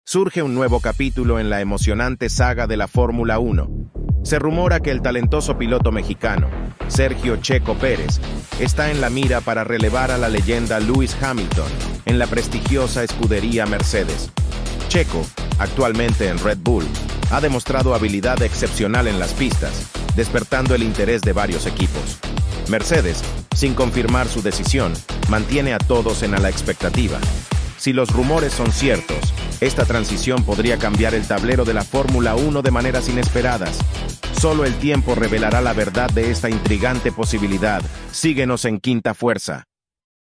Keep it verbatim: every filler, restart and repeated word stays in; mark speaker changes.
Speaker 1: Surge un nuevo capítulo en la emocionante saga de la Fórmula uno. Se rumora que el talentoso piloto mexicano, Sergio Checo Pérez, está en la mira para relevar a la leyenda Lewis Hamilton en la prestigiosa escudería Mercedes. Checo, actualmente en Red Bull, ha demostrado habilidad excepcional en las pistas, despertando el interés de varios equipos. Mercedes, sin confirmar su decisión, mantiene a todos en la expectativa. Si los rumores son ciertos, esta transición podría cambiar el tablero de la Fórmula uno de maneras inesperadas. Solo el tiempo revelará la verdad de esta intrigante posibilidad. Síguenos en Quinta Fuerza.